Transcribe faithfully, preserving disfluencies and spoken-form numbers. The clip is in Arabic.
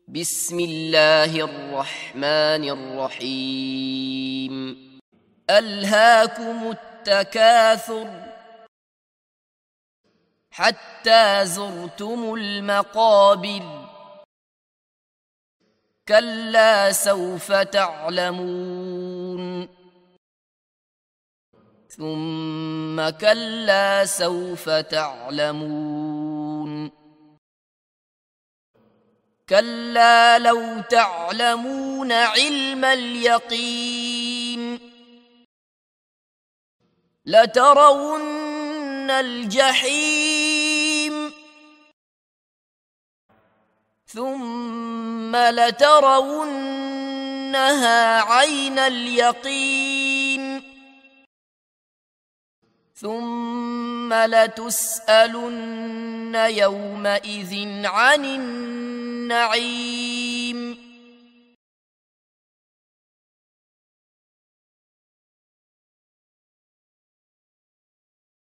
بسم الله الرحمن الرحيم ألهاكم التكاثر حتى زرتم المقابر كلا سوف تعلمون ثم كلا سوف تعلمون كلا لو تعلمون علم اليقين لترون الجحيم ثم لترونها عين اليقين ثم لتسألن يومئذ عن النعيم